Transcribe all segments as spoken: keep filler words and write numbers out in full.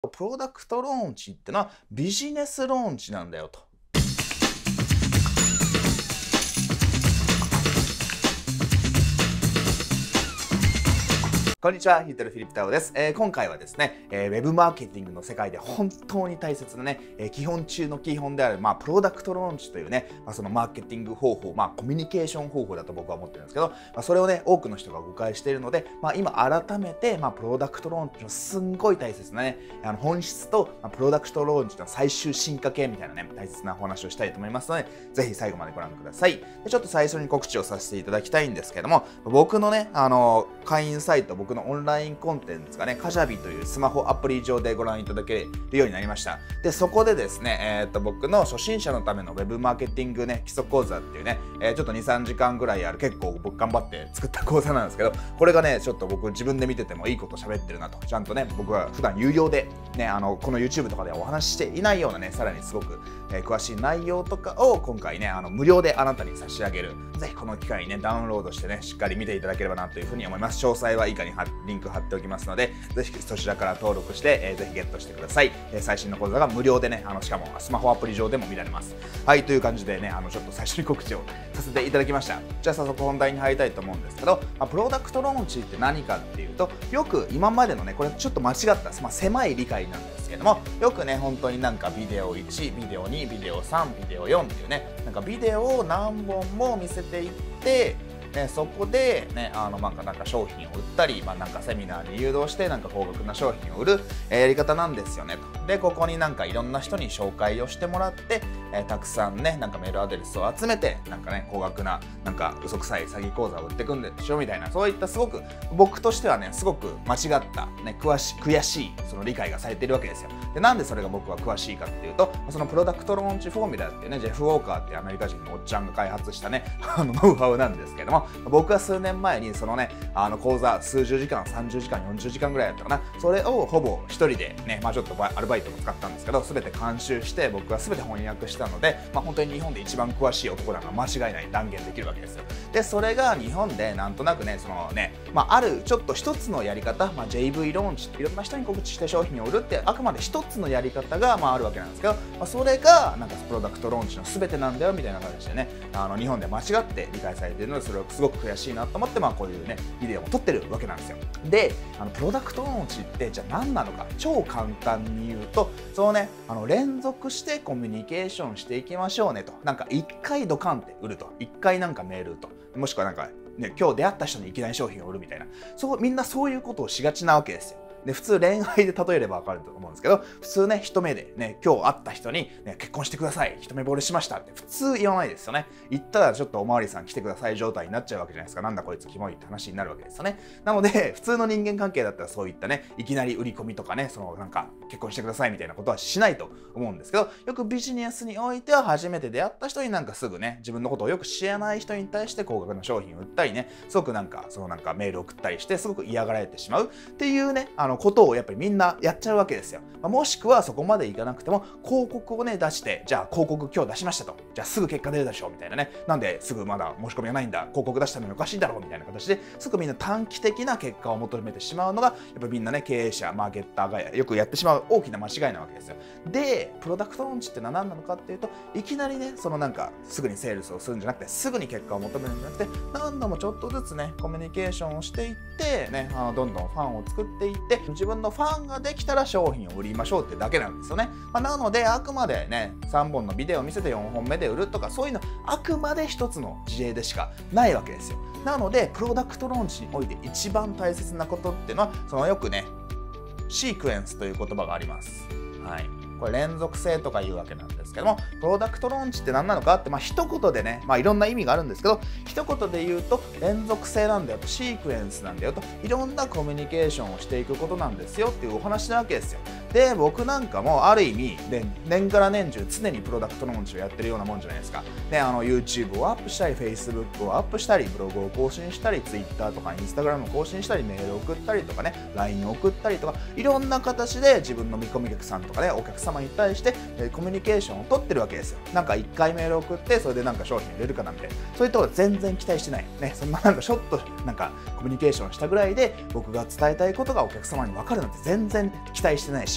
プロダクトローンチってのはビジネスローンチなんだよと。こんにちは、ヒートルフィリップタオです。えー、今回はですね、えー、ウェブマーケティングの世界で本当に大切なね、えー、基本中の基本である、まあ、プロダクトローンチというね、まあ、そのマーケティング方法、まあ、コミュニケーション方法だと僕は思ってるんですけど、まあ、それをね、多くの人が誤解しているので、まあ、今改めて、まあ、プロダクトローンチのすんごい大切なね、あの本質と、まあ、プロダクトローンチの最終進化系みたいなね、大切なお話をしたいと思いますので、ぜひ最後までご覧ください。でちょっと最初に告知をさせていただきたいんですけども、僕のね、あの、会員サイト、僕のオンラインコンテンツがね、カジャビというスマホアプリ上でご覧いただけるようになりました。で、そこでですね、えー、っと僕の初心者のためのウェブマーケティングね、基礎講座っていうね、えー、ちょっとにさんじかんぐらいある結構僕頑張って作った講座なんですけど、これがね、ちょっと僕自分で見ててもいいこと喋ってるなと、ちゃんとね、僕は普段有料でね、あの、この YouTube とかではお話ししていないようなね、さらにすごく、えー、詳しい内容とかを今回ね、あの無料であなたに差し上げる。ぜひこの機会にね、ダウンロードしてね、しっかり見ていただければなというふうに思います。詳細は以下にリンク貼っておきますので、ぜひそちらから登録して、えー、ぜひゲットしてください。えー、最新の講座が無料でね、あのしかもスマホアプリ上でも見られます。はい、という感じでね、あのちょっと最初に告知をさせていただきました。じゃあ早速本題に入りたいと思うんですけど、まあ、プロダクトローンチって何かっていうと、よく今までのね、これちょっと間違った、まあ、狭い理解なんですけども、よくね、本当になんかビデオいち、ビデオに、ビデオさん、ビデオよんっていうね、なんかビデオを何本も見せていって、ね、そこで、ね、あのなんかなんか商品を売ったり、まあ、なんかセミナーに誘導してなんか高額な商品を売る、えー、やり方なんですよねと。でここになんかいろんな人に紹介をしてもらって、えー、たくさんねなんかメールアドレスを集めてなんかね高額ななんか嘘くさい詐欺講座を売っていくんでしょみたいな、そういったすごく僕としてはねすごく間違った、ね、詳し悔しいその理解がされているわけですよ。でなんでそれが僕は詳しいかっていうと、そのプロダクトローンチフォーミュラっていうねジェフ・ウォーカーっていうアメリカ人のおっちゃんが開発したねあのノウハウなんですけども、僕は数年前にそのねあの講座数十時間さんじゅうじかんよんじゅうじかんぐらいやったかな、それをほぼ一人でね、まあ、ちょっとアルバイトも使ったんですけど全て監修して僕は全て翻訳したので、まあ、本当に日本で一番詳しい男だが間違いない断言できるわけですよ。でそれが日本でなんとなくねそのね、まあ、あるちょっと一つのやり方、まあ、ジェイブイ ローンチっていろんな人に告知して商品を売るってあくまで一つのやり方がまああるわけなんですけど、まあ、それがなんかプロダクトローンチの全てなんだよみたいな形でねあの日本で間違って理解されているので、それをすごく悔しいなと思って、まあ、こういうねビデオを撮ってるわけなんですよ。であのプロダクトローンチってじゃあ何なのか、超簡単に言うとそのねあの連続してコミュニケーションしていきましょうねと、なんかいっかいドカンって売ると、いっかいなんかメールと、もしくはなんかね今日出会った人にいきなり商品を売るみたいな、そうみんなそういうことをしがちなわけですよ。で普通恋愛で例えれば分かると思うんですけど、普通ね一目でね今日会った人に、ね、結婚してください一目惚れしましたって普通言わないですよね。言ったらちょっとおまわりさん来てください状態になっちゃうわけじゃないですか。なんだこいつキモいって話になるわけですよね。なので普通の人間関係だったらそういったねいきなり売り込みとかねそのなんか結婚してくださいみたいなことはしないと思うんですけど、よくビジネスにおいては初めて出会った人になんかすぐね自分のことをよく知らない人に対して高額な商品を売ったりね、すごくなんかそのなんかメールを送ったりしてすごく嫌がられてしまうっていうねあのことをやっぱりみんなみんなやっちゃうわけですよ。まあ、もしくはそこまでいかなくても広告をね出して、じゃあ広告今日出しましたと、じゃあすぐ結果出るでしょみたいなね、なんですぐまだ申し込みがないんだ、広告出したのにおかしいだろうみたいな形ですぐみんな短期的な結果を求めてしまうのがやっぱりみんなね経営者マーケッターがよくやってしまう大きな間違いなわけですよ。でプロダクトローンチってのは何なのかっていうと、いきなりねそのなんかすぐにセールスをするんじゃなくてすぐに結果を求めるんじゃなくて、何度もちょっとずつねコミュニケーションをしていってねあのどんどんファンを作っていって、自分のファンができたら商品を売りましょうってだけなんですよね。まあ、なのであくまでねさんぼんのビデオを見せてよんほんめで売るとかそういうのあくまで一つの事例でしかないわけですよ。なのでプロダクトローンチにおいて一番大切なことっていうのはそのよくねシークエンスという言葉があります。はい、これ連続性とかいうわけなんですけども、プロダクトローンチって何なのかって、まあ一言でね、まあいろんな意味があるんですけど、一言で言うと連続性なんだよと、シークエンスなんだよと、いろんなコミュニケーションをしていくことなんですよっていうお話なわけですよ。で僕なんかもある意味で年から年中常にプロダクトローンチをやってるようなもんじゃないですか。であの YouTube をアップしたり Facebook をアップしたりブログを更新したり Twitter とか Instagram を更新したりメールを送ったりとかね ライン を送ったりとか、いろんな形で自分の見込み客さんとかねお客様に対してコミュニケーションを取ってるわけですよ。なんかいっかいメールを送ってそれでなんか商品売れるかなみたいな、そういうところ全然期待してないね。そんななんかちょっとなんかコミュニケーションしたぐらいで僕が伝えたいことがお客様に分かるなんて全然期待してないし、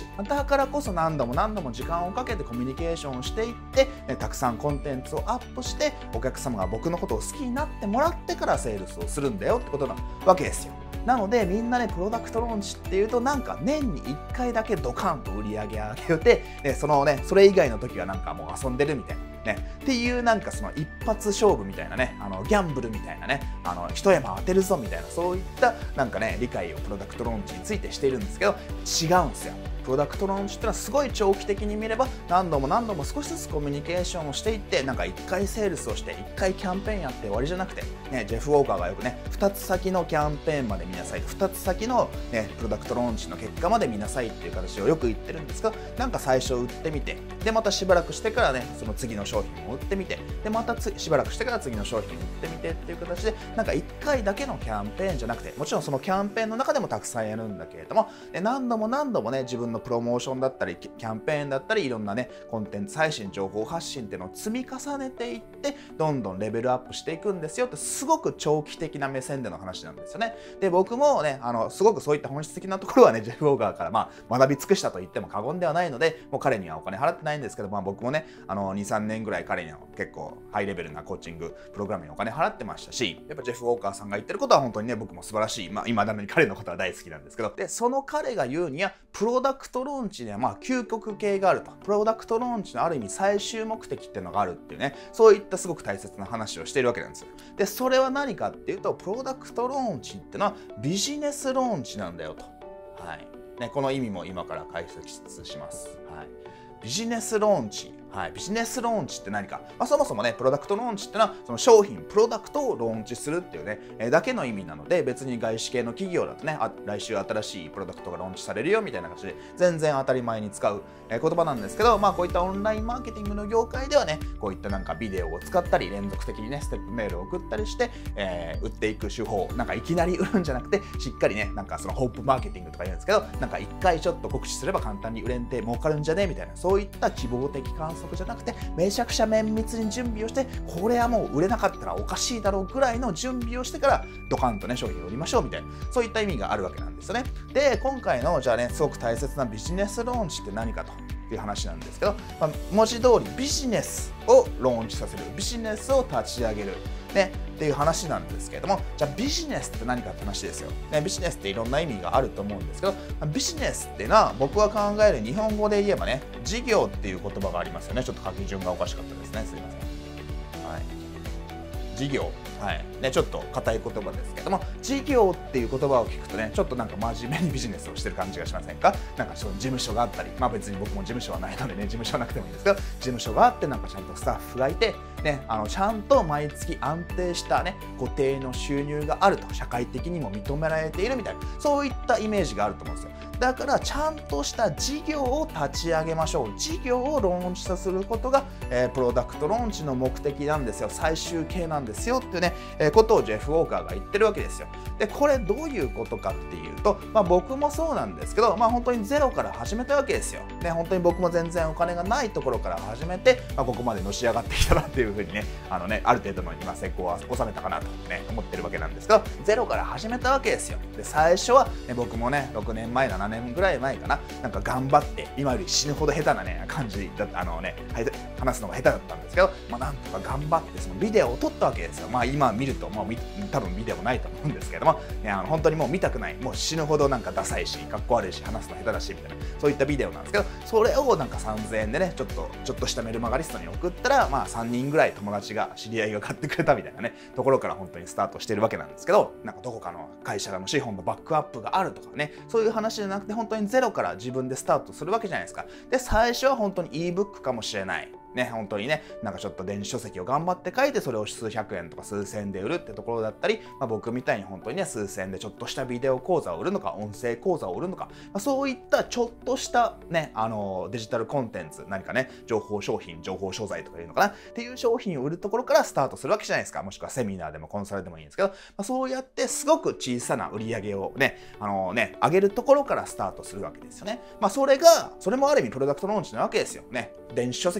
チ。だからこそ何度も何度も時間をかけてコミュニケーションをしていって、ね、たくさんコンテンツをアップしてお客様が僕のことを好きになってもらってからセールスをするんだよってことなわけですよ。なのでみんなねプロダクトローンチっていうとなんか年にいっかいだけドカンと売り上げ上げて、ね、そのねそれ以外の時はなんかもう遊んでるみたいな。ね、っていうなんかその一発勝負みたいなね、あのギャンブルみたいなね、あの一山当てるぞみたいな、そういったなんかね理解をプロダクトローンチについてしているんですけど、違うんですよ。プロダクトローンチってのはすごい長期的に見れば何度も何度も少しずつコミュニケーションをしていって、なんかいっかいセールスをしていっかいキャンペーンやって終わりじゃなくて、ね、ジェフ・ウォーカーがよくねふたつ先のキャンペーンまで見なさい、ふたつ先の、ね、プロダクトローンチの結果まで見なさいっていう形をよく言ってるんですけど、なんか最初売ってみて、でまたしばらくしてからねその次の商品を売ってみて、でまたしばらくしてから次の商品を売ってみてっていう形で、なんかいっかいだけのキャンペーンじゃなくて、もちろんそのキャンペーンの中でもたくさんやるんだけれども、で何度も何度もね自分のプロモーションだったりキャンペーンだったりいろんなねコンテンツ配信情報発信っていうのを積み重ねていってどんどんレベルアップしていくんですよって、すごく長期的な目線での話なんですよね。で僕もねあのすごくそういった本質的なところはねジェフ・ウォーカーからまあ学び尽くしたと言っても過言ではないので、もう彼にはお金払ってないんですけど、まあ、僕もねあのにさんねんぐらい彼には結構ハイレベルなコーチングプログラムにお金払ってましたし、やっぱジェフ・ウォーカーさんが言ってることは本当にね僕も素晴らしい、まあ今だに彼のことは大好きなんですけど、でその彼が言うにはプロダクトローンチにはまあ究極系があると、プロダクトローンチのある意味最終目的っていうのがあるっていうね、そういったすごく大切な話をしているわけなんですよ。でそれは何かっていうと、プロダクトローンチってのはビジネスローンチなんだよと、はいね、この意味も今から解説します。はい、ビジネスローンチ、はい、ビジネスローンチって何か、まあ、そもそもねプロダクトローンチってのはその商品プロダクトをローンチするっていうね、えー、だけの意味なので、別に外資系の企業だとねあ来週新しいプロダクトがローンチされるよみたいな感じで全然当たり前に使う、えー、言葉なんですけど、まあこういったオンラインマーケティングの業界ではねこういったなんかビデオを使ったり連続的にねステップメールを送ったりして、えー、売っていく手法、なんかいきなり売るんじゃなくてしっかりねなんかそのホープマーケティングとか言うんですけど、なんか一回ちょっと告知すれば簡単に売れんて儲かるんじゃねみたいな、そういった希望的観測じゃなくてめちゃくちゃ綿密に準備をして、これはもう売れなかったらおかしいだろうぐらいの準備をしてからドカンとね商品を売りましょうみたいな、そういった意味があるわけなんですよね。で今回のじゃあねすごく大切なビジネスローンチって何かという話なんですけど、まあ、文字通りビジネスをローンチさせる、ビジネスを立ち上げるねっていう話なんですけれども、じゃあビジネスって何かって話ですよ、ね、ビジネスっていろんな意味があると思うんですけど、ビジネスっていうのは僕は考える日本語で言えばね事業っていう言葉がありますよね。ちょっと書き順がおかしかったですね、すいません。はい、事業、はいね、ちょっと硬い言葉ですけども、事業っていう言葉を聞くとねちょっとなんか真面目にビジネスをしてる感じがしませんか？なんかその事務所があったり、まあ別に僕も事務所はないのでね事務所はなくてもいいんですけど、事務所があってなんかちゃんとスタッフがいてね、あのちゃんと毎月安定したね固定の収入があると、社会的にも認められているみたいな、そういったイメージがあると思うんですよ。だからちゃんとした事業を立ち上げましょう、事業をローンチさせることが、えー、プロダクトローンチの目的なんですよ、最終形なんですよっていうね、えー、ことをジェフ・ウォーカーが言ってるわけですよ。でこれどういうことかっていうと、まあ、僕もそうなんですけど、まあ、本当にゼロから始めたわけですよ、ね、本当に僕も全然お金がないところから始めて、まあ、ここまでのし上がってきたなっていうふうにねあのねある程度の今成功は収めたかなと、ね、思ってるわけなんですけど、ゼロから始めたわけですよ。で最初は、ね、僕もねろくねんまえななねんぐらい前かな、なんか頑張って今より死ぬほど下手なね感じだったあのね話すのが下手だったんですけど、まあ、なんとか頑張ってそのビデオを撮ったわけですよ。まあ今見るともう多分ビデオないと思うんですけども、ね、あの本当にもう見たくない、もう死ぬほどなんかダサいしかっこ悪いし話すの下手だしみたいな、そういったビデオなんですけど、それをなんかさんぜんえんでねちょっとちょっとしたメルマガリストに送ったら、まあさんにんぐらい友達が知り合いが買ってくれたみたいなねところから本当にスタートしてるわけなんですけど、なんかどこかの会社の資本のバックアップがあるとかね、そういう話じゃなくて本当にゼロから自分でスタートするわけじゃないですか。で最初は本当に イーブック かもしれないね、本当にねなんかちょっと電子書籍を頑張って書いてそれを数百円とか数千円で売るってところだったり、まあ、僕みたいに本当にね数千円でちょっとしたビデオ講座を売るのか音声講座を売るのか、まあ、そういったちょっとしたねあのデジタルコンテンツ、何かね情報商品情報商材とかいうのかなっていう商品を売るところからスタートするわけじゃないですか。もしくはセミナーでもコンサルでもいいんですけど、まあ、そうやってすごく小さな売り上げをねあのね上げるところからスタートするわけですよね。まあそれがそれもある意味プロダクトローンチなわけですよね。電子書籍をローン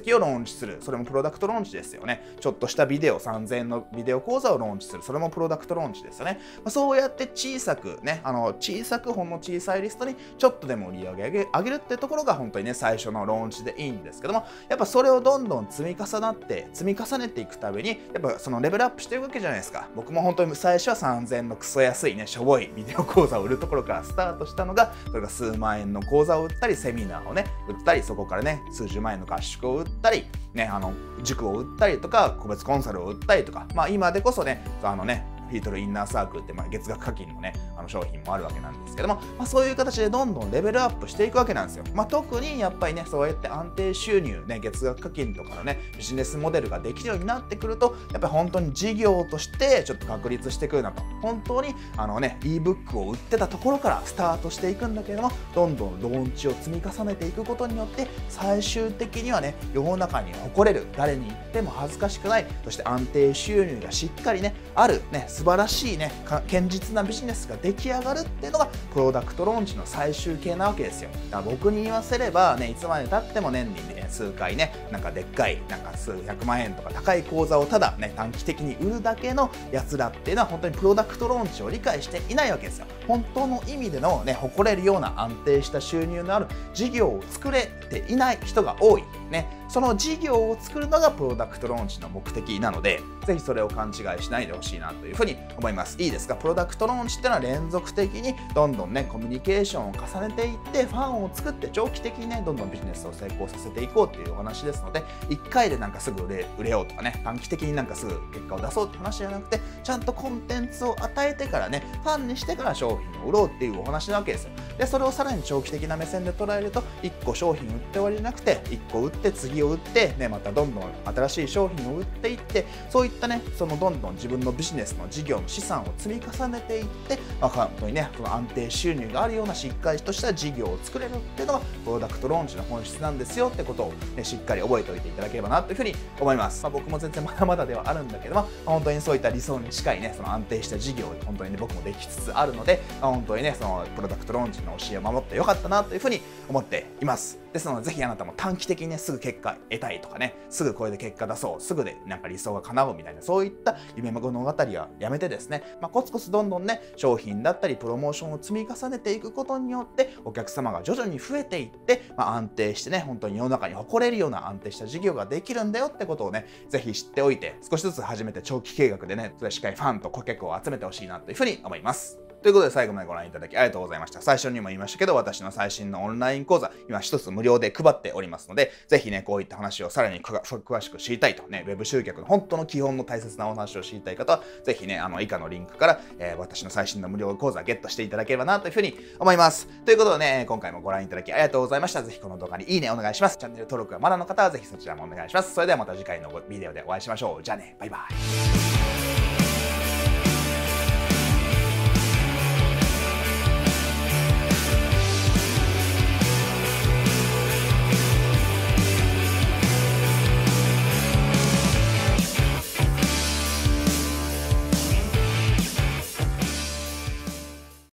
ンチする。それもプロダクトローンチですよね。ちょっとしたビデオ、さんぜんえんのビデオ講座をローンチする。それもプロダクトローンチですよね。まあ、そうやって小さくね、あの、小さくほんの小さいリストにちょっとでも売り上げ上げ上げるってところが本当にね、最初のローンチでいいんですけども、やっぱそれをどんどん積み重なって、積み重ねていくたびに、やっぱそのレベルアップしていくわけじゃないですか。僕も本当に最初はさんぜんえんのクソ安いね、しょぼいビデオ講座を売るところからスタートしたのが、それが数万円の講座を売ったり、セミナーをね、売ったり、そこからね、数十万円の合宿を売ったり、ね、あの、塾を売ったりとか、個別コンサルを売ったりとか、まあ今でこそね、あのね、フィートルインナーサークルって、まあ、月額課金のね、あの商品もあるわけなんですけども、まあ、そういう形でどんどんレベルアップしていくわけなんですよ。まあ、特にやっぱりね、そうやって安定収入、ね、月額課金とかのね、ビジネスモデルができるようになってくると、やっぱり本当に事業としてちょっと確立してくるなと。本当に、あのね、ebook を売ってたところからスタートしていくんだけれども、どんどんローンチを積み重ねていくことによって、最終的にはね、世の中に誇れる、誰に言っても恥ずかしくない、そして安定収入がしっかりね、ある、ね、素晴らしいね、堅実なビジネスが出来上がるっていうのがプロダクトローンチの最終形なわけですよ。だから僕に言わせればね、いつまでたっても年にね、数回ね、なんかでっかい、なんか数百万円とか高い講座をただね、短期的に売るだけのやつらっていうのは本当にプロダクトローンチを理解していないわけですよ。本当の意味でのね、誇れるような安定した収入のある事業を作れていない人が多い。ね、その事業を作るのがプロダクトローンチの目的なので、ぜひそれを勘違いしないでほしいなというふうに思います。いいですか？プロダクトローンチってのは連続的にどんどんね、コミュニケーションを重ねていって、ファンを作って長期的にね、どんどんビジネスを成功させていこうっていうお話ですので、いっかいでなんかすぐ売れ、売れようとかね、短期的になんかすぐ結果を出そうって話じゃなくて、ちゃんとコンテンツを与えてからね、ファンにしてから商品を売ろうっていうお話なわけですよ。で、それをさらに長期的な目線で捉えると、いっこ商品売って終わりじゃなくて、いっこ売って次を売って、ね、またどんどん新しい商品を売っていって、そういったね、そのどんどん自分のビジネスの事業の資産を積み重ねていって、まあ、本当にね、その安定収入があるようなしっかりとした事業を作れるっていうのが、プロダクトローンチの本質なんですよってことを、ね、しっかり覚えておいていただければなというふうに思います。まあ、僕も全然まだまだではあるんだけども、まあ、本当にそういった理想に近いね、その安定した事業を本当にね、僕もできつつあるので、まあ、本当にね、そのプロダクトローンチの教えを守ってよかったなというふうに思っています。ですので、ぜひあなたも短期的にね、すぐ結果得たいとかね、すぐこれで結果出そう、すぐでなんか理想が叶うみたいな、そういった夢物語はやめてですね、まあ、コツコツどんどんね、商品だったりプロモーションを積み重ねていくことによって、お客様が徐々に増えていって、まあ、安定してね、本当に世の中に誇れるような安定した事業ができるんだよってことをね、ぜひ知っておいて、少しずつ始めて長期計画でね、それしっかりファンと顧客を集めてほしいなというふうに思います。ということで最後までご覧いただきありがとうございました。最初にも言いましたけど、私の最新のオンライン講座、今一つ無料で配っておりますので、ぜひね、こういった話をさらに詳しく知りたいとね、ウェブ集客の本当の基本の大切なお話を知りたい方は、ぜひね、あの、以下のリンクから、えー、私の最新の無料講座ゲットしていただければなというふうに思います。ということでね、今回もご覧いただきありがとうございました。ぜひこの動画にいいねお願いします。チャンネル登録がまだの方はぜひそちらもお願いします。それではまた次回のビデオでお会いしましょう。じゃあね、バイバイ。